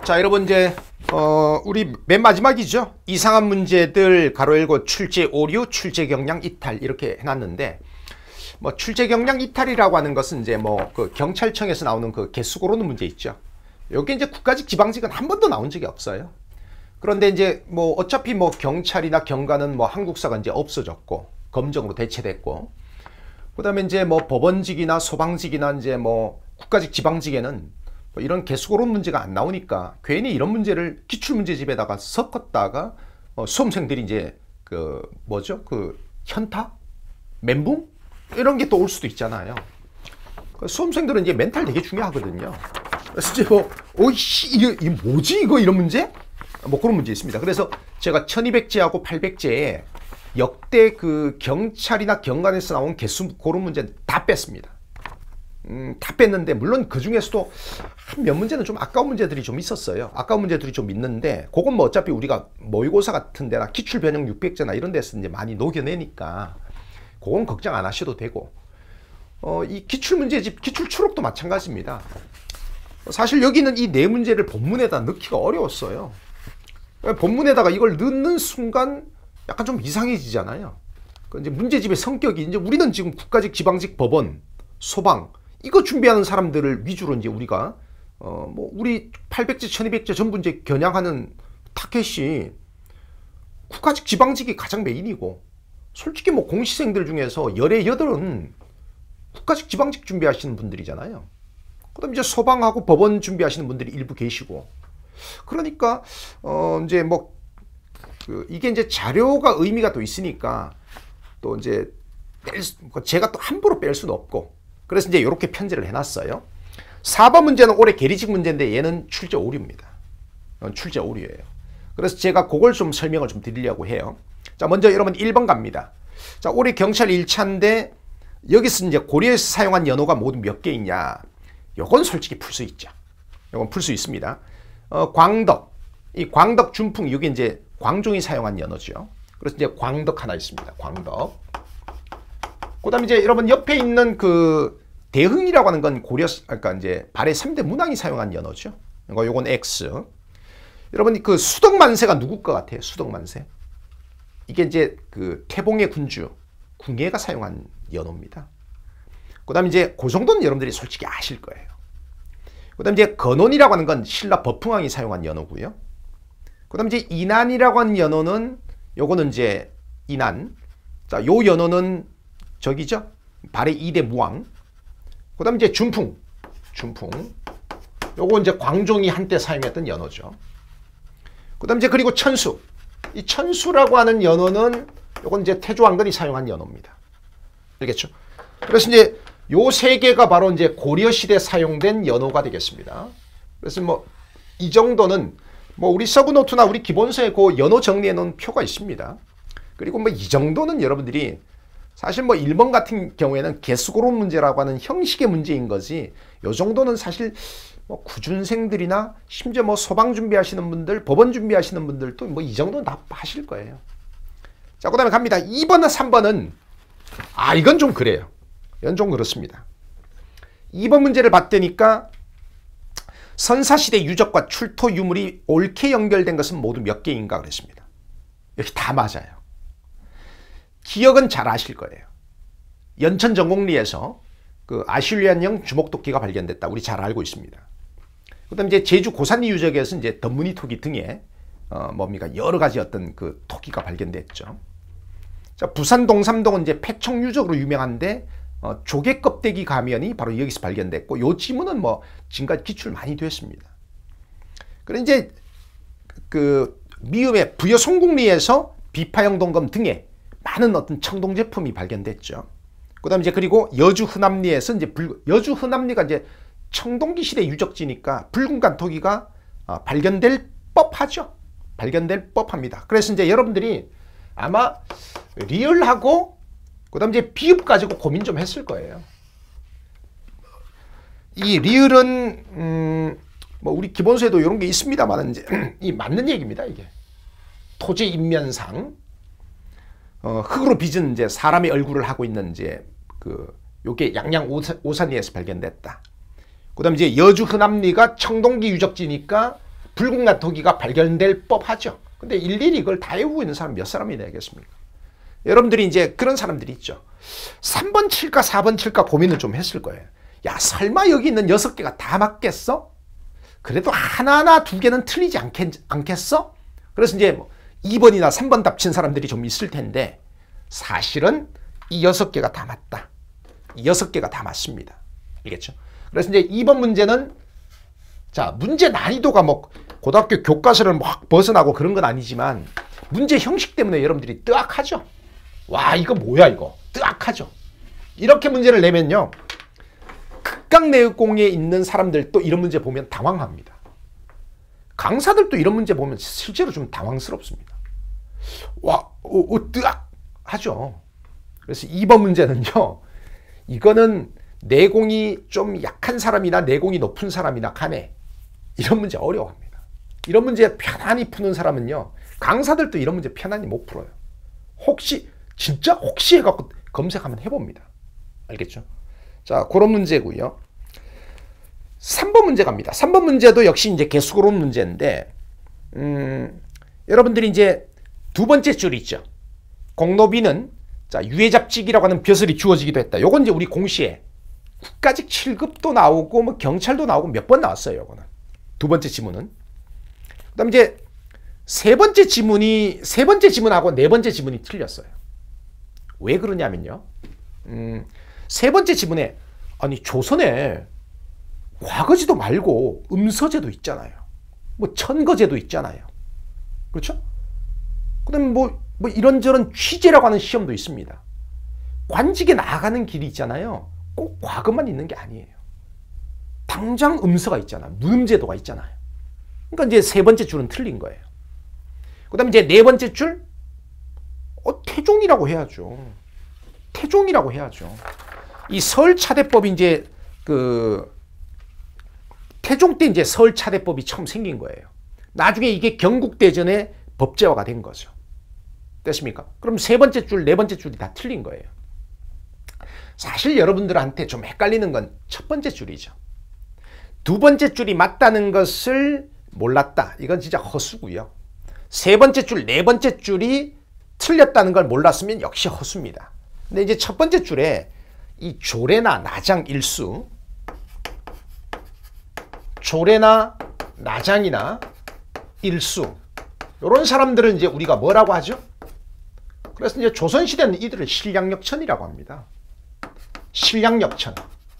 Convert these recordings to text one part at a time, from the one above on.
자, 여러분 이제 우리 맨 마지막이죠. 이상한 문제들 가로 열고 출제 오류, 출제 경량 이탈 이렇게 해놨는데 뭐 출제 경량 이탈이라고 하는 것은 이제 뭐 그 경찰청에서 나오는 그 개수 고르는 문제 있죠. 여기 이제 국가직, 지방직은 한 번도 나온 적이 없어요. 그런데 이제 뭐 어차피 뭐 경찰이나 경관은 뭐 한국사가 이제 없어졌고 검정으로 대체됐고, 그다음에 이제 뭐 법원직이나 소방직이나 이제 뭐 국가직, 지방직에는 뭐 이런 개수고른 문제가 안 나오니까 괜히 이런 문제를 기출문제집에다가 섞었다가 수험생들이 이제 그 뭐죠? 그 현타? 멘붕? 이런 게 또 올 수도 있잖아요. 수험생들은 이제 멘탈 되게 중요하거든요. 그래서 이제 뭐 오이씨 이게 뭐지 이거 이런 문제? 뭐 그런 문제 있습니다. 그래서 제가 1200제하고 800제에 역대 그 경찰이나 경관에서 나온 개수 고른 문제는 다 뺐습니다. 다 뺐는데 물론 그 중에서도 몇 문제는 좀 아까운 문제들이 좀 있었어요. 아까운 문제들이 좀 있는데 그건 뭐 어차피 우리가 모의고사 같은 데나 기출 변형 600제나 이런 데서 이제 많이 녹여내니까 그건 걱정 안 하셔도 되고, 이 기출 문제집, 기출 추록도 마찬가지입니다. 사실 여기는 이 네 문제를 본문에다 넣기가 어려웠어요. 본문에다가 이걸 넣는 순간 약간 좀 이상해지잖아요. 이제 문제집의 성격이 이제 우리는 지금 국가직, 지방직, 법원, 소방 이거 준비하는 사람들을 위주로 이제 우리가 뭐 우리 800제, 1200제 전부 이제 겨냥하는 타켓이 국가직, 지방직이 가장 메인이고, 솔직히 뭐 공시생들 중에서 18은 국가직, 지방직 준비하시는 분들이잖아요. 그다음 이제 소방하고 법원 준비하시는 분들이 일부 계시고, 그러니까 이제 뭐 이게 이제 자료가 의미가 또 있으니까 또 이제 제가 또 함부로 뺄 수는 없고, 그래서 이제 이렇게 편제를 해놨어요. 4번 문제는 올해 계리직 문제인데 얘는 출제 오류입니다. 출제 오류예요. 그래서 제가 그걸 좀 설명을 좀 드리려고 해요. 자, 먼저 여러분 1번 갑니다. 자, 올해 경찰 1차인데 여기서 이제 고려에서 사용한 연호가 모두 몇 개 있냐? 요건 솔직히 풀 수 있죠. 요건 풀 수 있습니다. 광덕, 이 광덕 준풍, 이게 이제 광종이 사용한 연호죠. 그래서 이제 광덕 하나 있습니다. 광덕. 그다음에 이제 여러분 옆에 있는 그 대흥이라고 하는 건 고려, 그러니까 이제 발해 3대 문왕이 사용한 연호죠. 요건 X. 여러분 그 수덕만세가 누구 것 같아요? 수덕만세. 이게 이제 그 태봉의 군주 궁예가 사용한 연호입니다. 그다음에 이제 그 정도는 여러분들이 솔직히 아실 거예요. 그다음에 이제 건원이라고 하는 건 신라 법흥왕이 사용한 연호고요. 그다음에 이제 인안이라고 하는 연호는 요거는 이제 인안. 자, 요 연호는 저기죠. 발해 2대 무왕. 그다음에 이제 준풍. 요거 이제 광종이 한때 사용했던 연호죠. 그다음에 이제 그리고 천수. 이 천수라고 하는 연호는 요건 이제 태조왕건이 사용한 연호입니다. 알겠죠? 그래서 이제 요 세 개가 바로 이제 고려 시대 사용된 연호가 되겠습니다. 그래서 뭐 이 정도는 뭐 우리 서브노트나 우리 기본서에 그 연호 정리해 놓은 표가 있습니다. 그리고 뭐 이 정도는 여러분들이 사실 뭐 1번 같은 경우에는 개수고른 문제라고 하는 형식의 문제인 거지, 요 정도는 사실 뭐 구준생들이나 심지어 뭐 소방 준비하시는 분들, 법원 준비하시는 분들도 뭐 이 정도는 다 하실 거예요. 자, 그 다음에 갑니다. 2번과 3번은 이건 좀 그래요. 이건 좀 그렇습니다. 2번 문제를 봤더니까 선사시대 유적과 출토 유물이 옳게 연결된 것은 모두 몇 개인가 그랬습니다. 여기 다 맞아요. 기억은 잘 아실 거예요. 연천 전곡리에서 그 아실리안형 주목토끼가 발견됐다. 우리 잘 알고 있습니다. 그 다음에 이제 제주 고산리 유적에서 이제 덧무늬 토끼 등에 뭡니까 여러 가지 어떤 그 토끼가 발견됐죠. 자, 부산 동삼동은 이제 패청 유적으로 유명한데 조개 껍데기 가면이 바로 여기서 발견됐고, 요 지문은 뭐 지금까지 기출 많이 됐습니다. 그리고 이제 그 미음의 부여 송국리에서 비파형 동검 등의 많은 어떤 청동 제품이 발견됐죠. 그다음에 이제 그리고 여주 흔암리에서 이제 여주 흔암리가 이제 청동기 시대 유적지니까 붉은 간토기가 발견될 법하죠. 발견될 법합니다. 그래서 이제 여러분들이 아마 리얼하고 그다음 이제 비읍 가지고 고민 좀 했을 거예요. 이 리얼은 뭐 우리 기본서에도 이런 게 있습니다만 이제 이 맞는 얘기입니다. 이게 토지 인면상 흙으로 빚은 이제 사람의 얼굴을 하고 있는 이제 그 요게 양양 오산리에서 발견됐다. 그다음 이제 여주 흔암리가 청동기 유적지니까 붉은 가토기가 발견될 법하죠. 근데 일일이 이걸 다 외우고 있는 사람 몇 사람이 되겠습니까? 여러분들이 이제 그런 사람들이 있죠. 3번 칠까 4번 칠까 고민을 좀 했을 거예요. 야, 설마 여기 있는 6개가 다 맞겠어? 그래도 하나나 2개는 틀리지 않겠어? 그래서 이제 뭐 2번이나 3번 답 친 사람들이 좀 있을 텐데 사실은 이 6개가 다 맞다. 이 6개가 다 맞습니다. 알겠죠? 그래서 이제 2번 문제는 자, 문제 난이도가 뭐 고등학교 교과서를 막 벗어나고 그런 건 아니지만 문제 형식 때문에 여러분들이 뜨악하죠. 와, 이거 뭐야 이거. 뜨악하죠. 이렇게 문제를 내면요. 극강내공에 있는 사람들도 이런 문제 보면 당황합니다. 강사들도 이런 문제 보면 실제로 좀 당황스럽습니다. 와, 뜨악하죠. 그래서 2번 문제는요. 이거는 내공이 좀 약한 사람이나 내공이 높은 사람이나 간에 이런 문제 어려워합니다. 이런 문제 편안히 푸는 사람은요. 강사들도 이런 문제 편안히 못 풀어요. 혹시 진짜 혹시 해갖고 검색 한번 해봅니다. 알겠죠? 자, 그런 문제고요. 3번 문제 갑니다. 3번 문제도 역시 이제 개수고론 문제인데 여러분들이 이제 두 번째 줄 있죠. 공노비는 자, 유해잡직이라고 하는 벼슬이 주어지기도 했다. 요건 이제 우리 공시에 국가직 7급도 나오고 뭐 경찰도 나오고 몇 번 나왔어요. 요거는. 두 번째 지문은. 그다음 이제 세 번째 지문하고 네 번째 지문이 틀렸어요. 왜 그러냐면요. 세 번째 지문에 아니 조선에 과거제도 말고 음서제도 있잖아요. 뭐 천거제도 있잖아요. 그렇죠? 그다음에 뭐 이런저런 취제라고 하는 시험도 있습니다. 관직에 나아가는 길이 있잖아요. 꼭 과거만 있는 게 아니에요. 당장 음서가 있잖아요. 무음제도가 있잖아요. 그러니까 이제 세 번째 줄은 틀린 거예요. 그다음에 이제 네 번째 줄 태종이라고 해야죠. 태종이라고 해야죠. 이 서울차대법이 이제 그 태종 때 이제 서울차대법이 처음 생긴 거예요. 나중에 이게 경국대전의 법제화가 된 거죠. 됐습니까? 그럼 세 번째 줄, 네 번째 줄이 다 틀린 거예요. 사실 여러분들한테 좀 헷갈리는 건 첫 번째 줄이죠. 두 번째 줄이 맞다는 것을 몰랐다. 이건 진짜 허수고요. 세 번째 줄, 네 번째 줄이 틀렸다는 걸 몰랐으면 역시 허수입니다. 근데 이제 첫 번째 줄에 이 조례나 나장 일수, 조례나 나장이나 일수, 이런 사람들은 이제 우리가 뭐라고 하죠? 그래서 이제 조선시대는 이들을 실량역천이라고 합니다. 실량역천.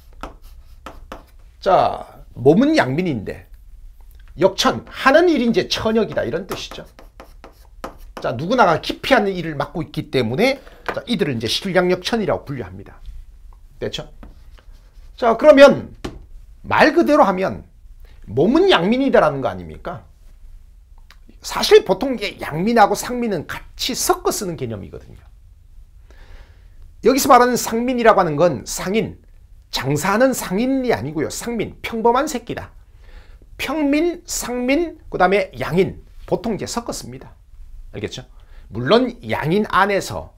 자, 몸은 양민인데 역천, 하는 일이 이제 천역이다 이런 뜻이죠. 자, 누구나가 기피하는 일을 맡고 있기 때문에 자, 이들을 이제 실량역천이라고 분류합니다. 됐죠? 자, 그러면 말 그대로 하면 몸은 양민이다라는 거 아닙니까? 사실 보통 양민하고 상민은 같이 섞어 쓰는 개념이거든요. 여기서 말하는 상민이라고 하는 건 상인, 장사하는 상인이 아니고요. 상민, 평범한 새끼다. 평민, 상민, 그 다음에 양인, 보통 이제 섞어 씁니다. 알겠죠? 물론 양인 안에서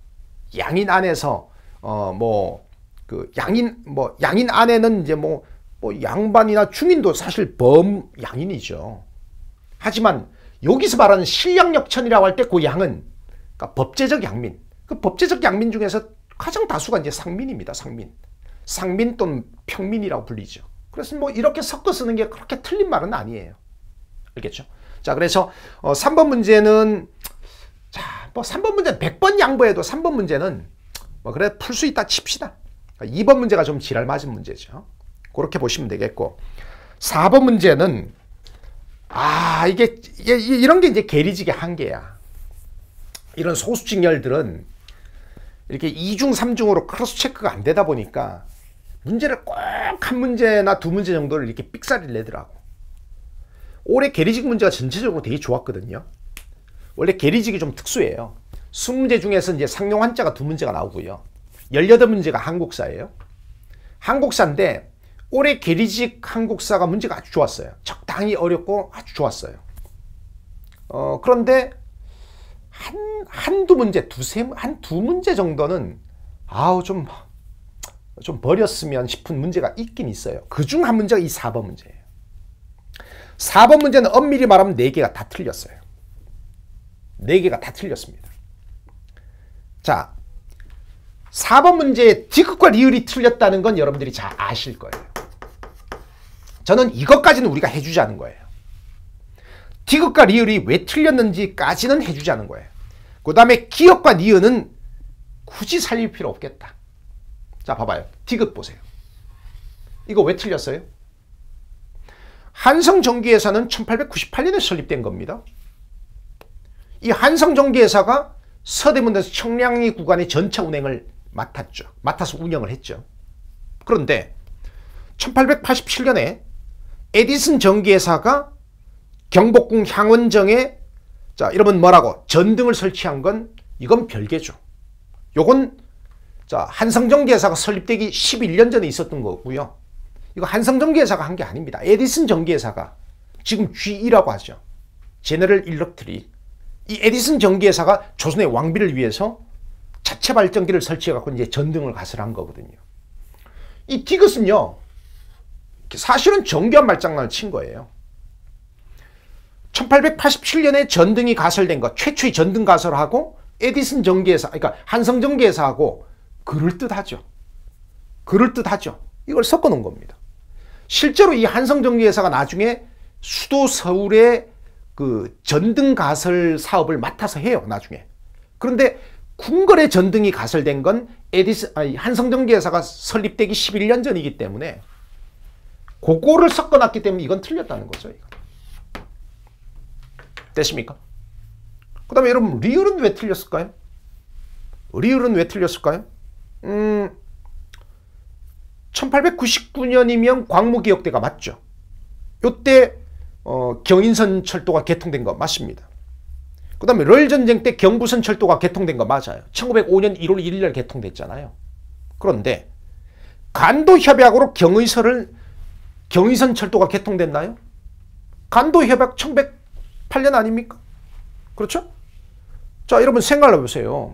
양인 안에는 이제 뭐 양반이나 중인도 사실 범양인이죠. 하지만 여기서 말하는 실량역천이라고 할 때 그 양은 그러니까 법제적 양민. 그 법제적 양민 중에서 가장 다수가 이제 상민입니다. 상민 또는 평민이라고 불리죠. 그래서 뭐 이렇게 섞어 쓰는 게 그렇게 틀린 말은 아니에요. 알겠죠? 자, 그래서 3번 문제는 자, 뭐 3번 문제는 100번 양보해도 3번 문제는 뭐 그래 풀 수 있다 칩시다. 2번 문제가 좀 지랄 맞은 문제죠. 그렇게 보시면 되겠고 4번 문제는 이게 이런 게 이제 계리직의 한계야. 이런 소수직렬들은 이렇게 2중, 3중으로 크로스 체크가 안 되다 보니까 문제를 꼭 한 문제나 두 문제 정도를 이렇게 삑사리를 내더라고. 올해 계리직 문제가 전체적으로 되게 좋았거든요. 원래 계리직이 좀 특수해요. 20문제 중에서 이제 상용 한자가 2문제가 나오고요. 18문제가 한국사예요. 한국사인데 올해 계리직 한국사가 문제가 아주 좋았어요. 적당히 어렵고 아주 좋았어요. 그런데 한두 문제, 두 문제 정도는 좀 버렸으면 싶은 문제가 있긴 있어요. 그중 한 문제가 이 4번 문제예요. 4번 문제는 엄밀히 말하면 4개가 다 틀렸어요. 4개가 다 틀렸습니다. 자, 4번 문제에 디귿과 리을이 틀렸다는 건 여러분들이 잘 아실 거예요. 저는 이것까지는 우리가 해주지 않은 거예요. 디귿과 리을이 왜 틀렸는지까지는 해주지 않은 거예요. 그 다음에 기역과 니은은 굳이 살릴 필요 없겠다. 자, 봐봐요. 디귿 보세요. 이거 왜 틀렸어요? 한성전기회사는 1898년에 설립된 겁니다. 이 한성전기회사가 서대문에서 청량리 구간의 전차 운행을 맡아서 운영을 했죠. 그런데 1887년에 에디슨 전기회사가 경복궁 향원정에 자, 여러분 뭐라고 전등을 설치한 건 이건 별개죠. 요건 자, 한성전기회사가 설립되기 11년 전에 있었던 거고요. 이거 한성전기회사가 한 게 아닙니다. 에디슨 전기회사가 지금 GE라고 하죠. 제너럴 일렉트릭. 이 에디슨 전기회사가 조선의 왕비를 위해서 자체 발전기를 설치해 갖고 이제 전등을 가설한 거거든요. 이 디귿은요. 사실은 정교한 말장난을 친 거예요. 1887년에 전등이 가설된 것, 최초의 전등 가설하고 에디슨 전기회사, 그러니까 한성전기회사하고 그럴듯하죠. 이걸 섞어 놓은 겁니다. 실제로 이 한성전기회사가 나중에 수도 서울의 그 전등 가설 사업을 맡아서 해요, 나중에. 그런데 궁궐의 전등이 가설된 건 한성전기회사가 설립되기 11년 전이기 때문에 그거를 섞어놨기 때문에 이건 틀렸다는 거죠. 이건. 됐습니까? 그 다음에 여러분 리을은 왜 틀렸을까요? 1899년이면 광무개혁대가 맞죠. 요때 경인선 철도가 개통된 거 맞습니다. 그 다음에 럴전쟁 때 경부선 철도가 개통된 거 맞아요. 1905년 1월 1일 날 개통됐잖아요. 그런데 간도협약으로 경의선 철도가 개통됐나요? 간도협약 1908년 아닙니까? 그렇죠? 자, 여러분 생각해 보세요.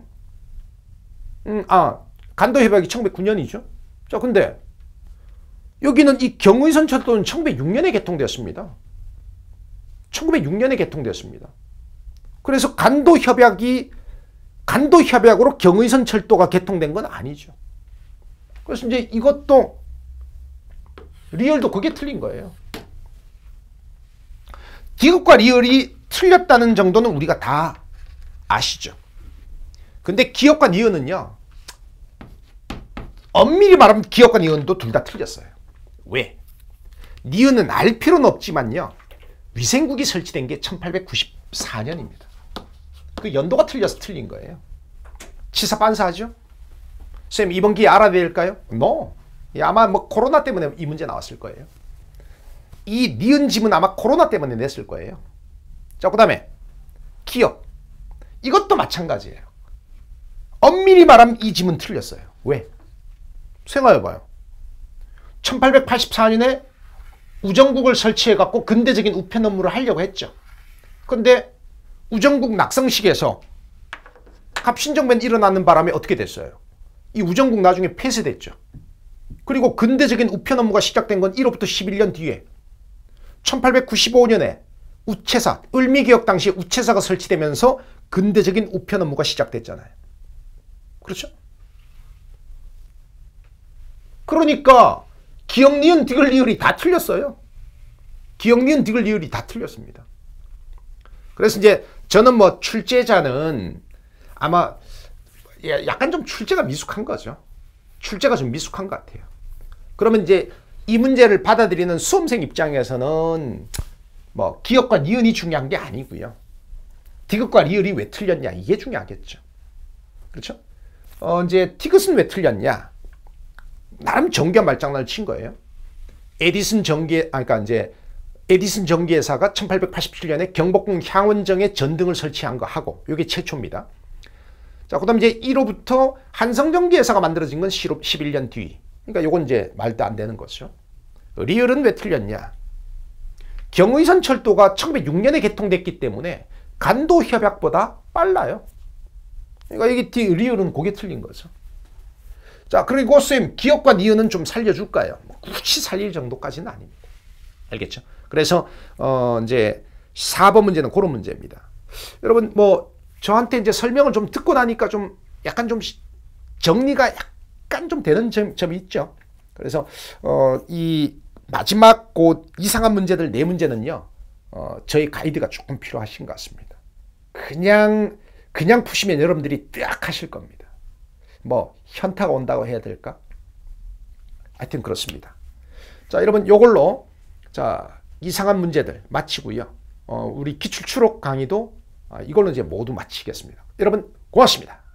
간도협약이 1909년이죠. 자, 근데 여기는 이 경의선 철도는 1906년에 개통되었습니다. 1906년에 개통되었습니다. 그래서 간도협약으로 경의선 철도가 개통된 건 아니죠. 그래서 이제 이것도 리을도 그게 틀린 거예요. 디귿과 리을이 틀렸다는 정도는 우리가 다 아시죠. 근데 기역과 니은은요. 엄밀히 말하면 기역과 니은도 둘 다 틀렸어요. 왜? 니은은 알 필요는 없지만요. 위생국이 설치된 게 1894년입니다. 그 연도가 틀려서 틀린 거예요. 치사 빤사하죠? 선생님 이번 기회에 알아야 될까요? No. 아마 뭐 코로나 때문에 이 문제 나왔을 거예요. 이 니은 짐은 아마 코로나 때문에 냈을 거예요. 자, 그 다음에 기역. 이것도 마찬가지예요. 엄밀히 말하면 이 짐은 틀렸어요. 왜? 생각해봐요. 1884년에 우정국을 설치해갖고 근대적인 우편 업무를 하려고 했죠. 근데 우정국 낙성식에서 갑신정변이 일어나는 바람에 어떻게 됐어요? 이 우정국 나중에 폐쇄됐죠. 그리고 근대적인 우편 업무가 시작된 건 1호부터 11년 뒤에 1895년에 우체사, 을미개혁 당시에 우체사가 설치되면서 근대적인 우편 업무가 시작됐잖아요. 그렇죠? 그러니까 기역, 니은, 디귿, 리을이 다 틀렸어요. 기역, 니은, 디귿, 리을이 다 틀렸습니다. 그래서 이제 저는 뭐 출제자는 아마 약간 좀 출제가 미숙한 거죠. 출제가 좀 미숙한 것 같아요. 그러면 이제 이 문제를 받아들이는 수험생 입장에서는 뭐 기역과 니은이 중요한 게 아니고요. 디귿과 리을이 왜 틀렸냐 이게 중요하겠죠. 그렇죠? 이제 디귿은 왜 틀렸냐? 나름 정교한 말장난을 친 거예요. 에디슨 전기회사가 1887년에 경복궁 향원정에 전등을 설치한 거 하고 이게 최초입니다. 자, 그다음 이제 1호부터 한성전기회사가 만들어진 건 11년 뒤. 그러니까 요건 이제 말도 안 되는 거죠. 리을은 왜 틀렸냐? 경의선 철도가 1906년에 개통됐기 때문에 간도협약보다 빨라요. 그러니까 이게 리을은 그게 틀린 거죠. 자, 그리고 쌤 기역과 니은은 좀 살려줄까요? 굳이 살릴 정도까지는 아닙니다. 알겠죠? 그래서 이제 4번 문제는 그런 문제입니다. 여러분 뭐 저한테 이제 설명을 좀 듣고 나니까 좀 약간 좀 정리가 약간 좀 되는 점이 있죠. 그래서 이 마지막 그 이상한 문제들 4문제는요. 저희 가이드가 조금 필요하신 것 같습니다. 그냥 푸시면 여러분들이 딱 하실 겁니다. 뭐 현타가 온다고 해야 될까? 하여튼 그렇습니다. 자, 여러분 요걸로 자 이상한 문제들 마치고요. 우리 기출 추록 강의도 이걸로 이제 모두 마치겠습니다. 여러분 고맙습니다.